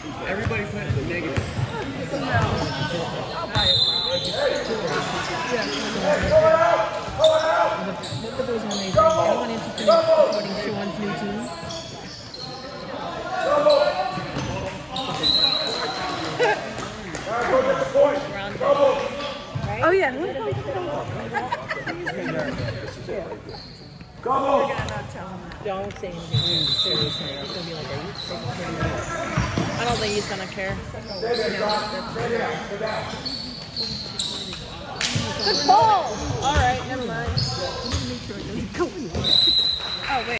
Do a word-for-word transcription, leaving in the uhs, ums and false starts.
Everybody put the negative. Both of those are amazing. Anyone interested in supporting Sean's new team? Oh yeah. Come on. Don't say anything. Seriously. It's gonna be like, are you freaking kidding me? I don't think he's gonna care. Good ball! Alright, never mind. Oh, wait.